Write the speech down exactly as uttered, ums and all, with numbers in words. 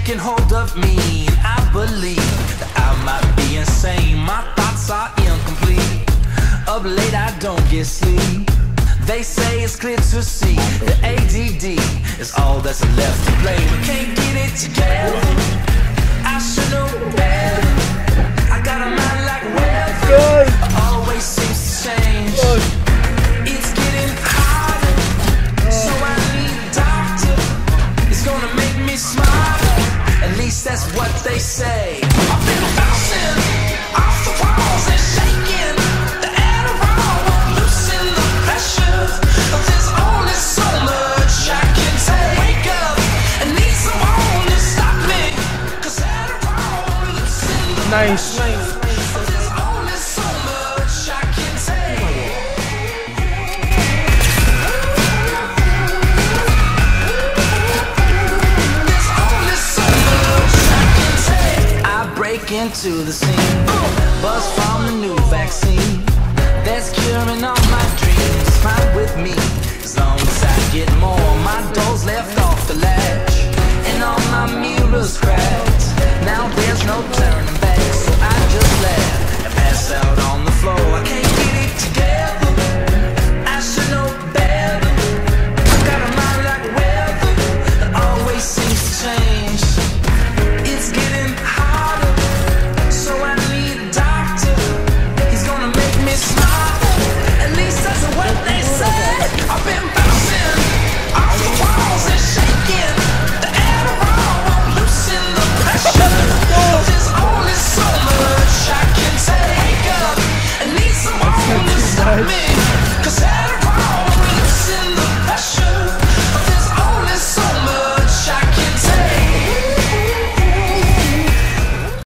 taking hold of me, and I believe that I might be insane. My thoughts are incomplete. Up late I don't get sleep. They say it's clear to see that A D D is all that's left to blame. We can't get it together. I should know better. I got a mind like weather. Always seems to change. It's getting harder, so I need a doctor. It's gonna make me smarter. At least that's what they say. I've been bouncing off the walls and shaking. The Adderall won't loosen the pressure. There's only so much I can take. Wake up and need someone to stop me. 'Cause Adderall won't loosen the Nice. pressure. There's only so much I can take. There's only so much I can take. I break into the scene, buzz from the new vaccine that's curing all my dreams. Fine with me, as long as I get more. My door's left off the latch, and all my mirrors cracked. Now there's no turning back, so I just laugh.